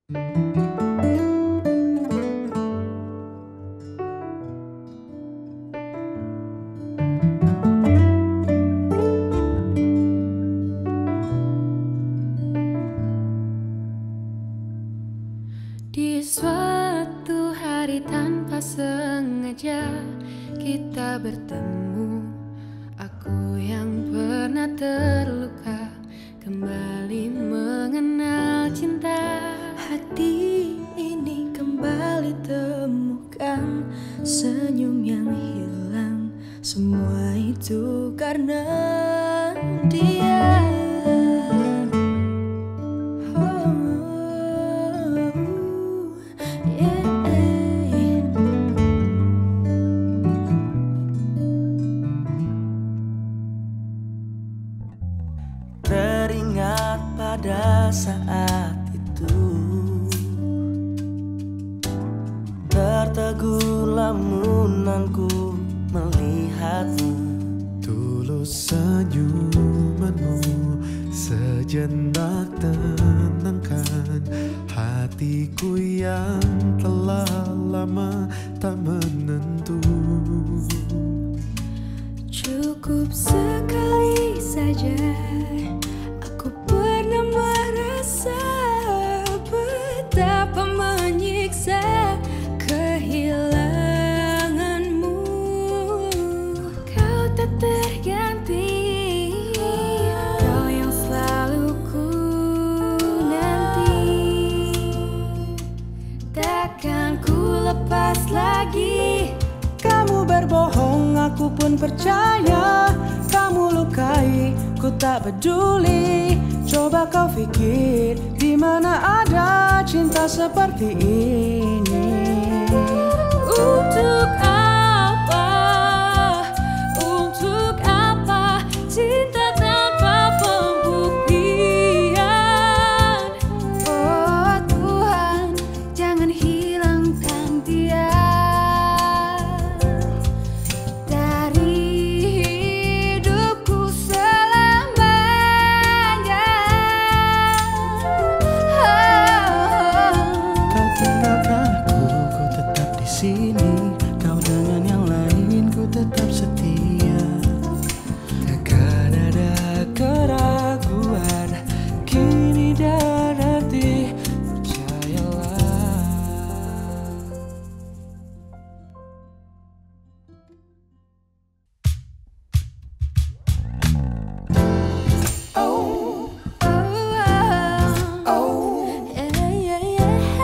Di suatu hari tanpa sengaja kita bertemu. Aku yang pernah terluka kembali mengenal cinta. Hati ini kembali temukan senyum yang hilang. Semua itu karena dia. Teringat pada saat itu, tertegun lamunanku melihatmu. Tulus senyumanmu sejenak tenangkan hatiku yang telah lama tak menentu. Cukup sekali saja aku pernah merasa betapa menyiksa kehilanganmu. Kau tak terganti, kau yang selalu ku nanti. Takkan ku lepas lagi. Kamu berbohong, aku pun percaya. Kamu lukai, ku tak peduli. Coba kau pikir, di mana ada cinta seperti ini? Untuk apa? Untuk apa cinta tanpa pembuktian? Oh Tuhan, jangan hilangkan dia dari hidupku selamanya. Kau tinggalkan aku, ku tetap di sini. Kau dengan yang lain, ku tetap setia. Takkan ada keraguan kini dan nanti, percayalah. Oh, yeah, yeah, yeah.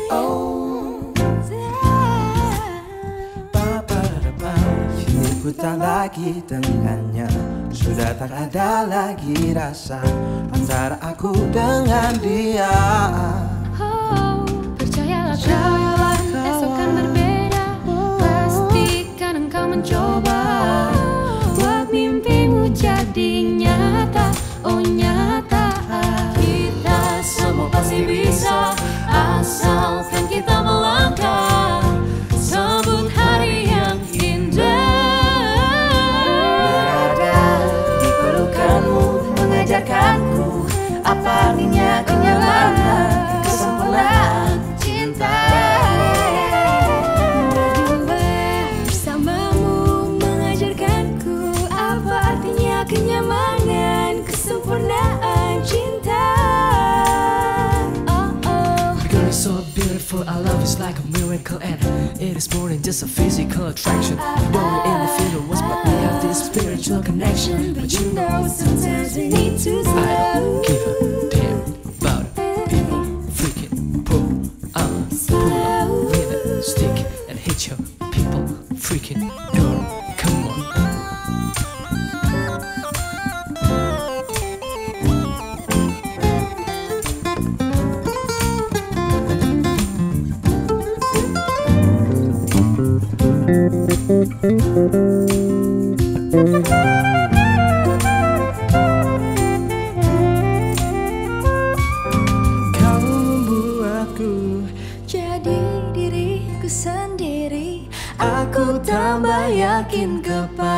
Kini ku tak lagi dengannya. Sudah tak ada lagi rasa antara aku dengan dia. Oh, percayalah kawan, esok kan berbeda. Pastikan engkau mencoba buat mimpimu jadi nyata. Oh nyata, kita semua pasti bisa asalkan kita melangkah. Sambut hari yang indah. Berada di pelukanmu, mengajarkanku apa artinya kenyamanan, kesempurnaan cinta. Berdua bersamamu mengajarkanku apa artinya kenyamanan, kesempurnaan cinta. Oh oh. Girl, it's so beautiful, our love is like a miracle, and it is more than just a physical attraction. We don't really feel the words, but we have this spiritual connection. But you know sometimes we need to I slow. don't give a damn about people freaking pull up with a stick and hit your people freaking door. Come on. Kau membuatku Jadi diriku sendiri, aku tambah yakin kepada